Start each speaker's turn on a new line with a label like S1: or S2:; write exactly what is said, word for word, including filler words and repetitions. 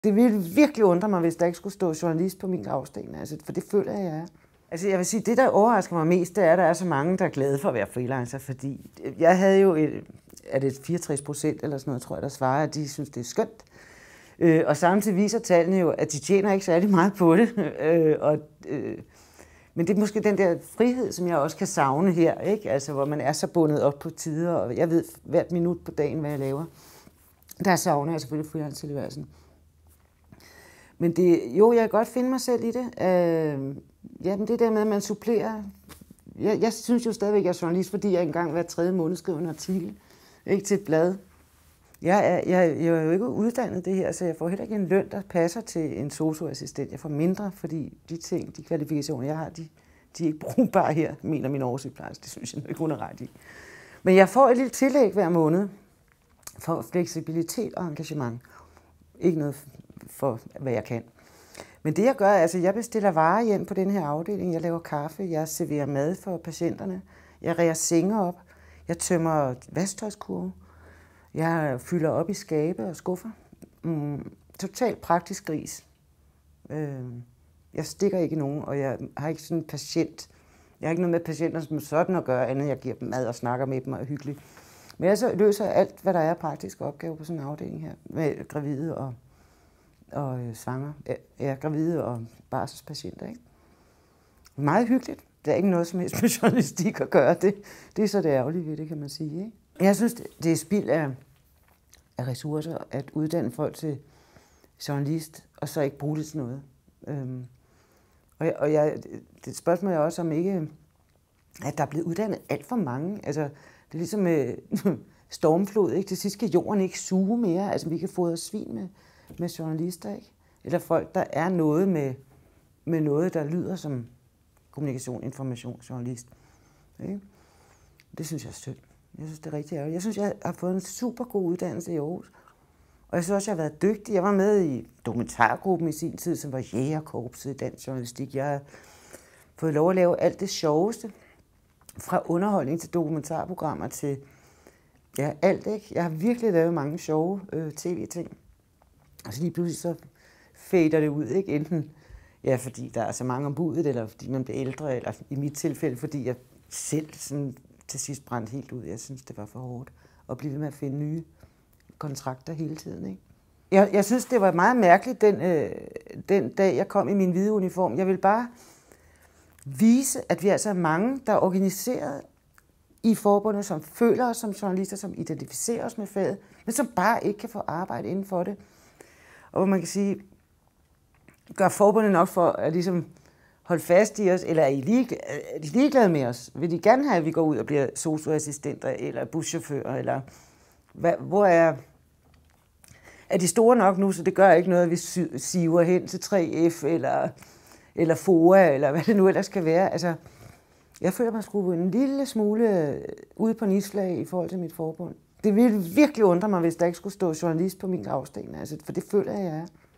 S1: Det ville virkelig undre mig, hvis der ikke skulle stå journalist på min gravsten, altså, for det føler jeg, jeg er. Altså, jeg vil sige, det der overrasker mig mest, det er, at der er så mange, der er glade for at være freelancer, fordi jeg havde jo, et, er det fireogtres procent eller sådan noget, tror jeg, der svarer, at de synes, det er skønt. Øh, og samtidig viser tallene jo, at de tjener ikke særlig meget på det. øh, og, øh, men det er måske den der frihed, som jeg også kan savne her, ikke? Altså, hvor man er så bundet op på tider, og jeg ved hvert minut på dagen, hvad jeg laver. Der savner jeg selvfølgelig freelance-tilværelsen. Men det, jo, jeg kan godt finde mig selv i det. Øh, ja, men det der med, at man supplerer. Jeg, jeg synes jo stadigvæk, at jeg er journalist, fordi jeg engang hver tredje måned skriver en artikel, ikke, til et blad. Jeg er, jeg, jeg er jo ikke uddannet det her, så jeg får heller ikke en løn, der passer til en sosu-assistent. Jeg får mindre, fordi de ting, de kvalifikationer, jeg har, de, de er ikke brugbare her, mener min oversygeplejerske. Det synes jeg ikke, hun er ret i. Men jeg får et lille tillæg hver måned for fleksibilitet og engagement. Ikke noget for, hvad jeg kan. Men det jeg gør, altså jeg bestiller varer hjem på den her afdeling, jeg laver kaffe, jeg serverer mad for patienterne, jeg reger senge op, jeg tømmer vasktøjskurve, jeg fylder op i skabe og skuffer. Mm, totalt praktisk gris. Øh, jeg stikker ikke nogen, og jeg har ikke sådan en patient. Jeg har ikke noget med patienter som sådan at gøre, andet jeg giver dem mad og snakker med dem og er hyggelig. Men jeg så løser alt, hvad der er praktiske opgaver på sådan en afdeling her, med gravide og, og øh, svanger. Ja, gravide og barselspatienter, ikke? Meget hyggeligt. Det er ikke noget som helst med journalistik at gøre. Det, det er så det ærgerlige ved det, kan man sige, ikke? Jeg synes, det er spild af, af ressourcer at uddanne folk til journalist, og så ikke bruge det til noget. Øhm, og jeg, og jeg, det spørgsmål er også om ikke, at der er blevet uddannet alt for mange. Altså, det er ligesom med stormflod, ikke? Til sidst skal jorden ikke suge mere. Altså, vi kan fodre svin med, med journalister, ikke? Eller folk, der er noget med, med noget, der lyder som kommunikation, information, journalist. Ikke? Det synes jeg er synd. Jeg synes, det er rigtig ærgerligt. Jeg synes, jeg har fået en super god uddannelse i Aarhus. Og jeg synes også, jeg har været dygtig. Jeg var med i dokumentargruppen i sin tid, som var jægerkorpset i dansk journalistik. Jeg har fået lov at lave alt det sjoveste. Fra underholdning til dokumentarprogrammer til ja, alt, ikke? Jeg har virkelig lavet mange sjove øh, tv-ting. Og så lige pludselig så fader det ud, ikke? Enten ja, fordi der er så mange om budet, eller fordi man bliver ældre, eller i mit tilfælde, fordi jeg selv sådan til sidst brændte helt ud. Jeg synes, det var for hårdt at blive ved med at finde nye kontrakter hele tiden, ikke? Jeg, jeg synes, det var meget mærkeligt den, øh, den dag, jeg kom i min hvide uniform. Jeg ville bare vise, at vi altså er mange, der er organiseret i forbundet, som føler os som journalister, som identificerer os med faget, men som bare ikke kan få arbejde inden for det. Og hvor man kan sige, gør forbundet nok for at ligesom holde fast i os, eller er, I ligeglade, er de ligeglade med os? Vil de gerne have, at vi går ud og bliver sosu-assistenter, eller buschauffører, eller hvad, hvor er... Er de store nok nu, så det gør ikke noget, at vi siver hen til tre F, eller, eller FOA, eller hvad det nu ellers kan være. Altså, jeg føler mig skruet en lille smule ude på nislag i forhold til mit forbund. Det ville virkelig undre mig, hvis der ikke skulle stå journalist på min gravsten, altså, for det føler jeg, jeg er.